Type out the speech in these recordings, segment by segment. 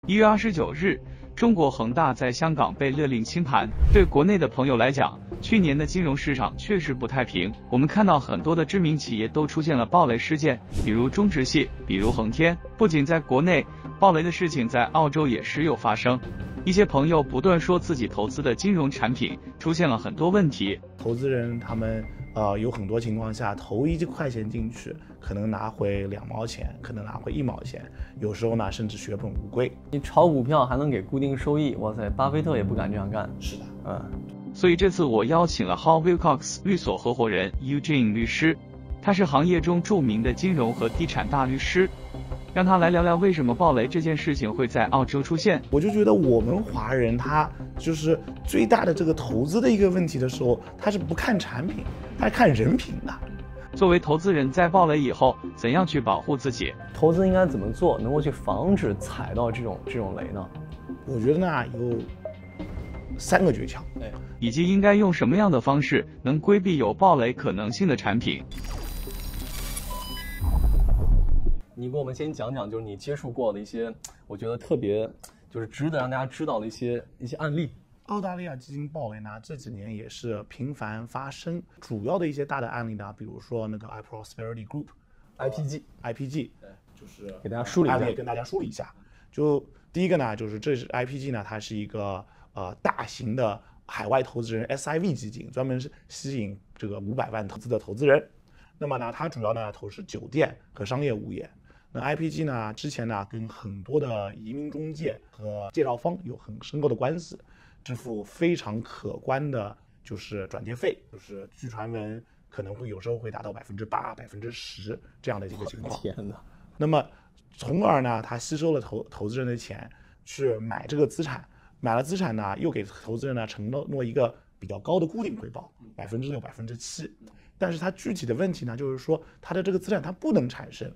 1月29日，中国恒大在香港被勒令清盘。对国内的朋友来讲，去年的金融市场确实不太平。我们看到很多的知名企业都出现了暴雷事件，比如中植系，比如恒天。不仅在国内，暴雷的事情在澳洲也时有发生。一些朋友不断说自己投资的金融产品出现了很多问题。 投资人他们有很多情况下投1块钱进去，可能拿回2毛钱，可能拿回1毛钱，有时候呢甚至血本无归。 你炒股票还能给固定收益，哇塞，巴菲特也不敢这样干。 是的， 所以这次我邀请了 Hall Wilcox 律所合伙人 Eugene 律师，他是行业中著名的金融和地产大律师，让他来聊聊为什么暴雷这件事情会在澳洲出现。 我就觉得我们华人他就是最大的这个投资的一个问题的时候，他是不看产品，他是看人品的。 作为投资人，在暴雷以后，怎样去保护自己？ 投资应该怎么做，能够去防止踩到这种雷呢？ 我觉得呢有3个诀窍， 以及应该用什么样的方式能规避有暴雷可能性的产品。 你给我们先讲讲，就是你接触过的一些，我觉得特别就是值得让大家知道的一些案例。 澳大利亚基金暴雷呢，这几年也是频繁发生。主要的一些大的案例呢，比如说那个 iProsperity Group，IPG，就是给大家梳理一下， 跟大家梳理一下。就第一个呢，就是这是 IPG 呢，它是一个大型的海外投资人 SIV 基金，专门是吸引这个500万投资的投资人。那么呢，它主要呢投是酒店和商业物业。那 IPG 呢，之前呢跟很多的移民中介和介绍方有很深厚的关系，支付非常可观的就是转介费，就是据传闻可能会有时候会达到8%、10%这样的一个情况。 天哪！ 那么从而呢，他吸收了投资人的钱去买这个资产，买了资产呢，又给投资人呢承诺一个比较高的固定回报，6%、7%。但是它具体的问题呢，就是说它的这个资产它不能产生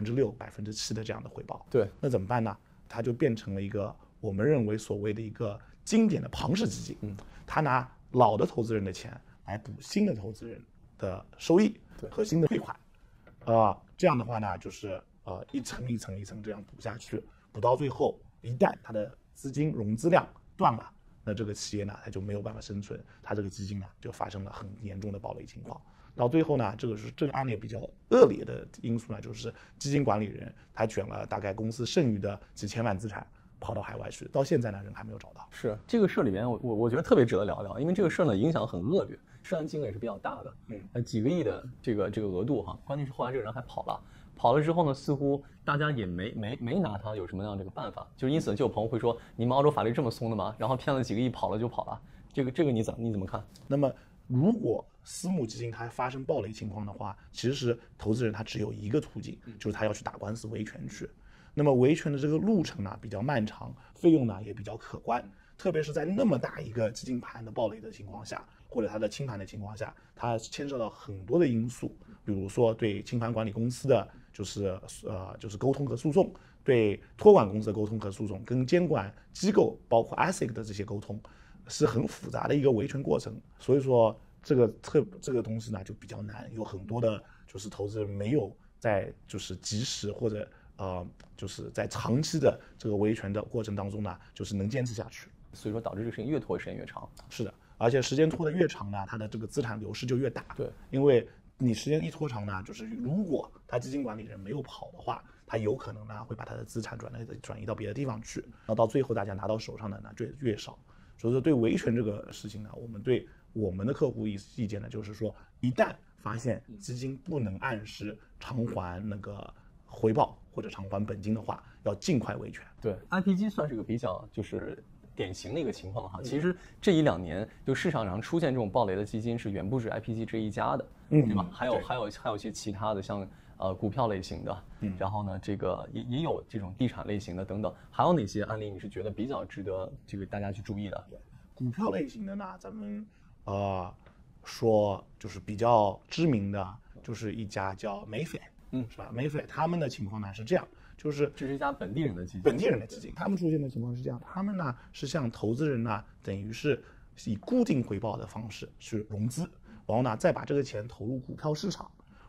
6%、7%的这样的回报。 对， 那怎么办呢？它就变成了一个我们认为所谓的一个经典的庞氏基金。它拿老的投资人的钱来补新的投资人的收益和新的退款。这样的话呢，就是一层一层这样补下去，补到最后，一旦它的资金融资量断了，那这个企业呢，它就没有办法生存，它这个基金呢就发生了很严重的暴雷情况。到最后呢，这个案例比较恶劣的因素呢，就是基金管理人他卷了大概公司剩余的几千万资产跑到海外去，到现在呢人还没有找到。 是这个事里面，我觉得特别值得聊聊，因为这个事呢影响很恶劣，涉案金额也是比较大的，几个亿的这个额度哈。关键是后来这个人还跑了之后呢，似乎大家也没拿他有什么样这个办法，就是因此就有朋友会说，你们澳洲法律这么松的吗？然后骗了几个亿跑了就跑了，这个你怎么看？ 那么如果私募基金它发生暴雷情况的话，其实投资人他只有一个途径，就是他要去打官司维权去。那么维权的这个路程呢比较漫长，费用呢也比较可观，特别是在那么大一个基金盘的暴雷的情况下，或者它的清盘的情况下，它牵涉到很多的因素，比如说对清盘管理公司的就是沟通和诉讼，对托管公司的沟通和诉讼，跟监管机构包括 ASIC 的这些沟通，是很复杂的一个维权过程。所以说这个东西呢就比较难，有很多的就是投资人没有在就是及时或者就是在长期的这个维权的过程当中呢，就是能坚持下去。 所以说导致这个事情越拖时间越长。 是的，而且时间拖得越长呢，它的这个资产流失就越大。 对， 因为你时间一拖长呢，就是如果他基金管理人没有跑的话，他有可能呢会把他的资产转移到别的地方去，然后到最后大家拿到手上的呢就越少。所以说对维权这个事情呢，我们对我们的客户意见呢，就是说一旦发现基金不能按时偿还那个回报或者偿还本金的话，要尽快维权。 对 ，IPG 算是个比较就是典型的一个情况哈。其实这1-2年就市场上出现这种暴雷的基金是远不止 IPG 这一家的，对吧？还有一些其他的像股票类型的，然后呢这个也有这种地产类型的等等。还有哪些案例你是觉得比较值得这个大家去注意的？ 股票类型的呢，咱们说就是比较知名的就是一家叫美斐，是吧？美斐他们的情况呢是这样，就是这是一家本地人的基金， 他们出现的情况是这样，他们呢是向投资人呢等于是以固定回报的方式去融资，然后呢再把这个钱投入股票市场，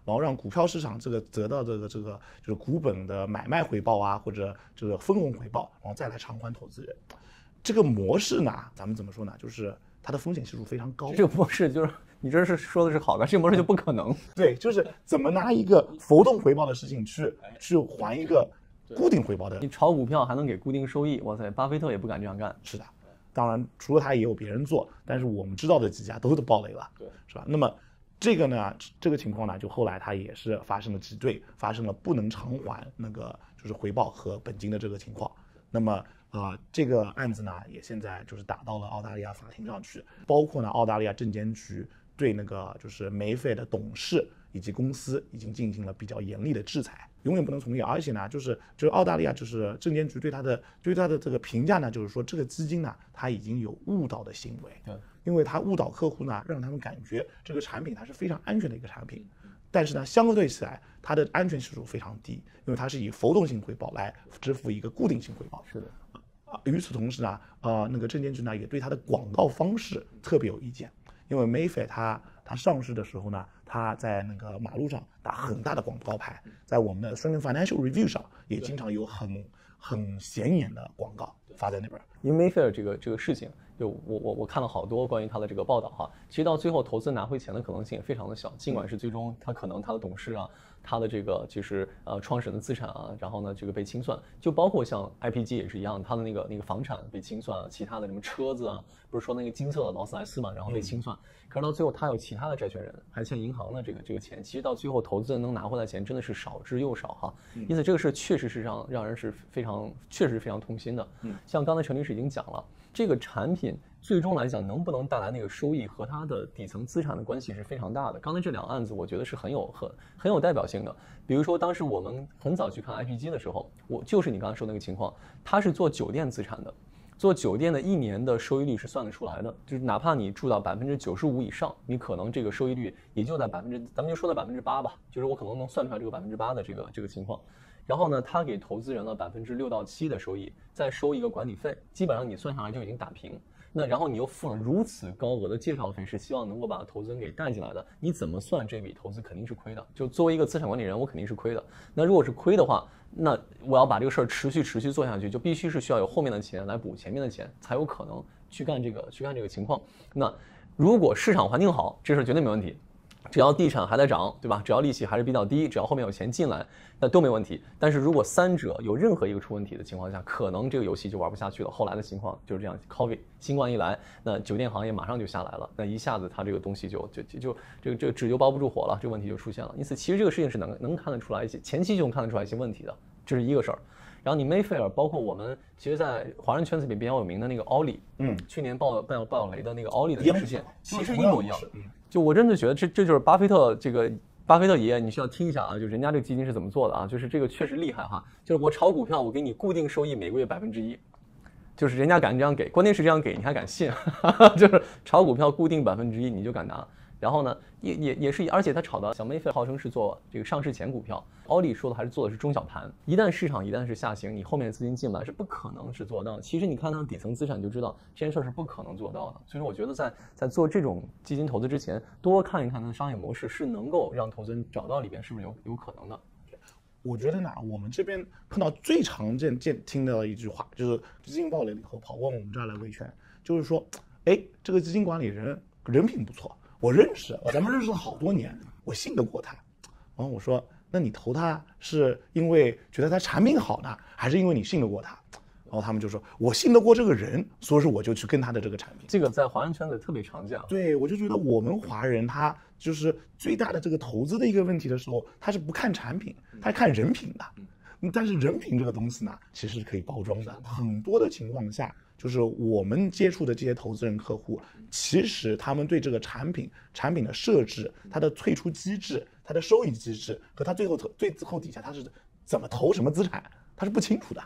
然后让股票市场这个得到这个就是股本的买卖回报啊，或者这个分红回报，然后再来偿还投资人。这个模式呢，咱们怎么说呢？就是它的风险系数非常高。 这个模式就是你这是说的是好的，这个模式就不可能。 对，就是怎么拿一个浮动回报的事情去还一个固定回报的。 你炒股票还能给固定收益，哇塞，巴菲特也不敢这样干。 是的，当然除了他也有别人做，但是我们知道的几家都爆雷了， 对， 是吧？那么这个情况呢，就后来它也是发生了挤兑，发生了不能偿还那个就是回报和本金的这个情况。那么这个案子呢，也现在就是打到了澳大利亚法庭上去，包括呢澳大利亚证监局对那个就是梅菲的董事以及公司已经进行了比较严厉的制裁，永远不能从业。而且呢，就是澳大利亚就是证监局对他的这个评价呢，就是说这个基金呢，它已经有误导的行为， 对， 因为它误导客户呢，让他们感觉这个产品它是非常安全的一个产品，但是呢，相对起来它的安全系数非常低，因为它是以浮动性回报来支付一个固定性回报。 是的。 与此同时呢，那个证监局呢也对它的广告方式特别有意见，因为 Mayfair 它上市的时候呢，它在那个马路上打很大的广告牌，在我们的 Australian Financial Review 上也经常有很显眼的广告发在那边。 因为 Mayfair 这个事情，就我看了好多关于他的这个报道哈，其实到最后投资拿回钱的可能性也非常的小，尽管是最终他可能他的董事啊，他的这个就是创始人的资产啊，然后呢这个被清算，就包括像 IPG 也是一样，他的那个房产被清算，其他的什么车子啊，不是说那个金色的劳斯莱斯嘛，然后被清算，可是到最后他有其他的债权人，还欠银行的这个钱，其实到最后投资人能拿回来钱真的是少之又少哈，因此这个事确实是让人是确实非常痛心的。像刚才陈律师已经讲了，这个产品最终来讲能不能带来那个收益和它的底层资产的关系是非常大的。刚才这两个案子我觉得是很有代表性的。比如说当时我们很早去看 IPG 的时候，就是你刚才说那个情况，它是做酒店资产的，做酒店的1年的收益率是算得出来的，就是哪怕你住到95%以上，你可能这个收益率也就在咱们就说到8%吧，就是我可能能算出来这个8%的这个情况。然后呢，他给投资人了6%到7%的收益，再收一个管理费，基本上你算下来就已经打平。那然后你又付了如此高额的介绍费，是希望能够把投资人给带进来的，你怎么算这笔投资肯定是亏的。就作为一个资产管理人，我肯定是亏的。那如果是亏的话，那我要把这个事儿持续做下去，就必须是需要有后面的钱来补前面的钱，才有可能去干这个情况。那如果市场环境好，这事绝对没问题。只要地产还在涨，对吧？只要利息还是比较低，只要后面有钱进来，那都没问题。但是如果三者有任何一个出问题的情况下，可能这个游戏就玩不下去了。后来的情况就是这样 ，COVID 新冠一来，那酒店行业马上就下来了，那一下子它这个东西就这个纸就包不住火了，这个问题就出现了。因此，其实这个事情是能看得出来一些，前期就能看得出来一些问题的，这是一个事儿。然后你 Mayfair 包括我们其实，在华人圈子里比较有名的那个奥利，去年爆雷的那个奥利的事件，其实一模一样。就我真的觉得这就是巴菲特爷爷，你需要听一下啊，就人家这个基金是怎么做的啊，就是这个确实厉害哈，就是我炒股票，我给你固定收益每个月1%，就是人家敢这样给，关键是这样给你还敢信，就是炒股票固定1%你就敢拿。然后呢，也是，而且他炒的小Mayfair号称是做这个上市前股票，奥利说的还是做的是中小盘。一旦市场是下行，你后面的资金进来是不可能是做到。其实你看它的底层资产就知道这件事是不可能做到的。所以说，我觉得在做这种基金投资之前，多看一看它的商业模式，是能够让投资人找到里边是不是有可能的。 我觉得呢，我们这边碰到最常见听到的一句话，就是基金爆雷了以后跑过我们这儿来维权，就是说，这个基金管理人人品不错。我认识，咱们认识了好多年，我信得过他。然后我说，那你投他是因为觉得他产品好呢，还是因为你信得过他？然后他们就说，我信得过这个人，所以说我就去跟他的这个产品。 这个在华人圈子特别常见。 对，我就觉得我们华人他就是最大的这个投资的一个问题的时候，他是不看产品，他是看人品的。但是人品这个东西呢，其实是可以包装的。很多的情况下，就是我们接触的这些投资人客户，其实他们对这个产品的设置、它的退出机制、它的收益机制和它最后底下它是怎么投什么资产，他是不清楚的。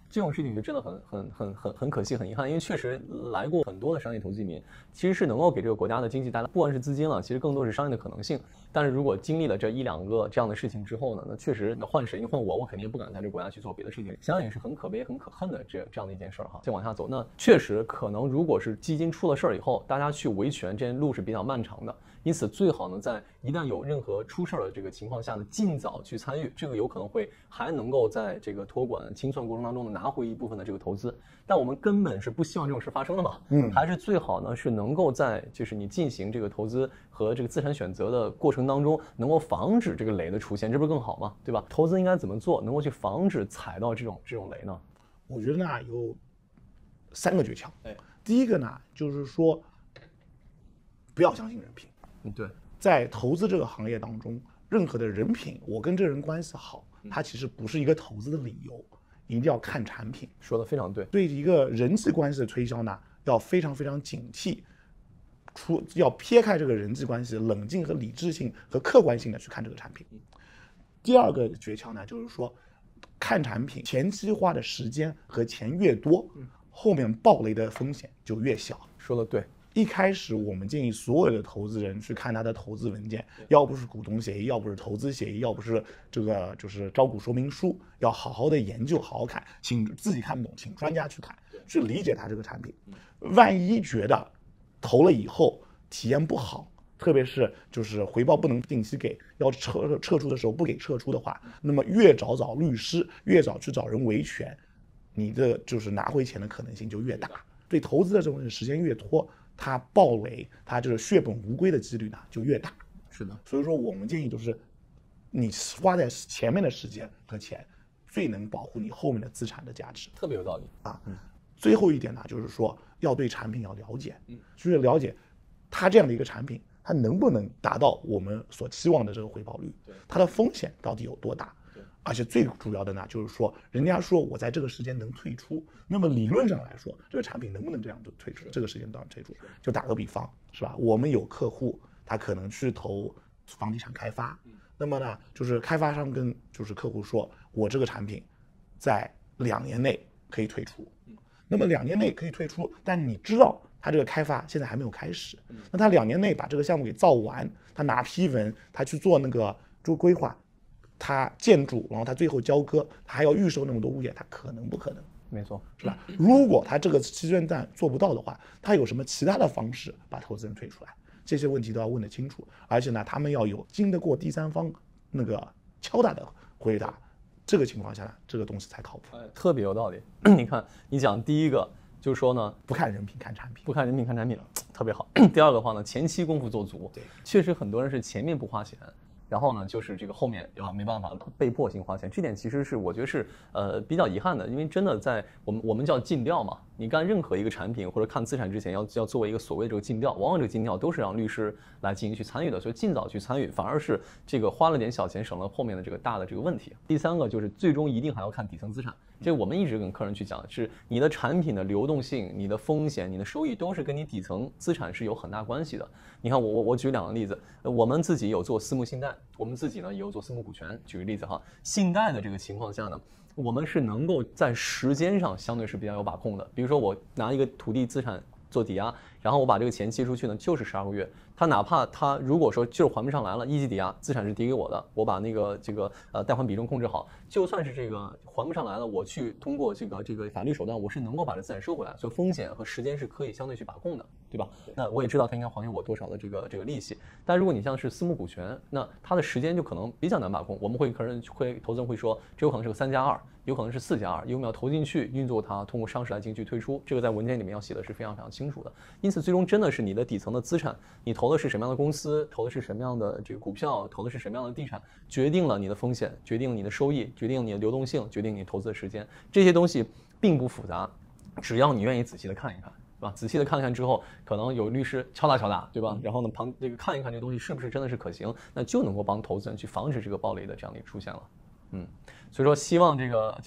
这种事情就真的很可惜，很遗憾，因为确实来过很多的商业投资移民，其实是能够给这个国家的经济带来不光是资金了，其实更多是商业的可能性。但是如果经历了这1-2个这样的事情之后呢，那确实换谁换我肯定不敢在这个国家去做别的事情，想想也是很可悲、很可恨的这样的一件事儿哈。再往下走，那确实可能如果是基金出了事儿以后，大家去维权这件路是比较漫长的。因此，最好呢，在一旦有任何出事儿的这个情况下呢，尽早去参与，这个有可能会还能够在这个托管清算过程当中呢拿回一部分的这个投资。但我们根本是不希望这种事发生的嘛，还是最好呢是能够在就是你进行这个投资和这个资产选择的过程当中，能够防止这个雷的出现，这不是更好吗？对吧？投资应该怎么做，能够去防止踩到这种雷呢？ 我觉得呢有3个诀窍。第一个呢就是说，不要相信人品。 对， 在投资这个行业当中，任何的人品，我跟这人关系好，它其实不是一个投资的理由，一定要看产品。 说得非常对。 对一个人际关系的推销呢，要非常非常警惕，要撇开这个人际关系，冷静和理智性和客观性的去看这个产品。第二个诀窍呢，就是说，看产品前期花的时间和钱越多，后面爆雷的风险就越小。 说得对。 一开始我们建议所有的投资人去看他的投资文件，要不是股东协议，要不是投资协议，要不是这个就是招股说明书，要好好的研究，好好看，请自己看不懂，请专家去看，去理解他这个产品。万一觉得投了以后体验不好，特别是就是回报不能定期给，要撤出的时候不给撤出的话，那么越早找律师，越早去找人维权，你的就是拿回钱的可能性就越大。对投资的这种时间越拖，它爆雷，它就是血本无归的几率呢就越大。 是的， 所以说我们建议就是，你花在前面的时间和钱，最能保护你后面的资产的价值。 特别有道理啊。最后一点呢，就是说要对产品要了解，就是了解它这样的一个产品，它能不能达到我们所期望的这个回报率，它的风险到底有多大。而且最主要的呢，就是说，人家说我在这个时间能退出，那么理论上来说，这个产品能不能这样就退出？这个时间段退出？就打个比方，是吧？我们有客户，他可能去投房地产开发，那么呢，就是开发商跟就是客户说，我这个产品在2年内可以退出，那么2年内可以退出，但你知道他这个开发现在还没有开始，那他2年内把这个项目给造完，他拿批文，他去做那个做规划。他建筑，然后他最后交割，他还要预售那么多物业，他可能不可能？ 没错， 是吧？如果他这个期间段做不到的话，他有什么其他的方式把投资人退出来？这些问题都要问得清楚，而且呢，他们要有经得过第三方那个敲打的回答。这个情况下呢，这个东西才靠谱。 特别有道理。你看，你讲第一个就是说呢， 不看人品看产品， 不看人品看产品，特别好。第二个话呢，前期功夫做足。 对， 确实很多人是前面不花钱。然后呢，就是这个后面没办法被迫性花钱，这点其实是我觉得是比较遗憾的，因为真的在我们叫尽调嘛，你干任何一个产品或者看资产之前要作为一个所谓的这个尽调，往往这个尽调都是让律师来进行去参与的，所以尽早去参与反而是这个花了点小钱省了后面的这个大的这个问题。第三个就是最终一定还要看底层资产，这我们一直跟客人去讲，是你的产品的流动性、你的风险、你的收益都是跟你底层资产是有很大关系的。你看我举2个例子，我们自己有做私募信贷，我们自己呢也有做私募股权。举个例子哈，信贷的这个情况下呢，我们是能够在时间上相对是比较有把控的。比如说我拿一个土地资产做抵押，然后我把这个钱借出去呢，就是12个月。他哪怕他如果说就是还不上来了，一级抵押资产是抵给我的，我把那个贷款比重控制好，就算是这个还不上来了，我去通过这个法律手段，我是能够把这资产收回来，所以风险和时间是可以相对去把控的，对吧？那我也知道他应该还给我多少的这个利息。但如果你像是私募股权，那它的时间就可能比较难把控。我们投资人会说，这有可能是个3+2，有可能是4+2，因为我们要投进去运作它，通过上市来进行去退出，这个在文件里面要写的是非常非常清楚的。因此最终真的是你的底层的资产，你投的是什么样的公司，投的是什么样的这个股票，投的是什么样的地产，决定了你的风险，决定了你的收益，决定了你的流动性，决定你投资的时间。这些东西并不复杂，只要你愿意仔细的看一看，对吧？仔细的看看之后，可能有律师敲打，对吧？然后呢，看一看这个东西是不是真的是可行，那就能够帮投资人去防止这个暴雷的这样的一个出现了。所以说希望这个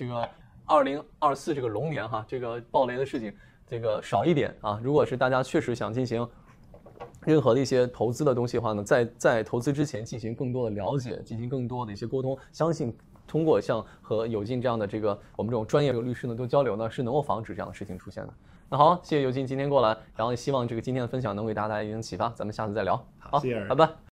2024这个龙年哈，这个暴雷的事情这个少一点啊。如果是大家确实想进行任何的一些投资的东西的话呢，在投资之前进行更多的了解，进行更多的一些沟通，相信通过像和有劲这样的我们这种专业律师呢多交流呢，是能够防止这样的事情出现的。那好，谢谢有劲今天过来，然后希望今天的分享能给大家带来一定启发，咱们下次再聊。好， 谢谢， 拜拜。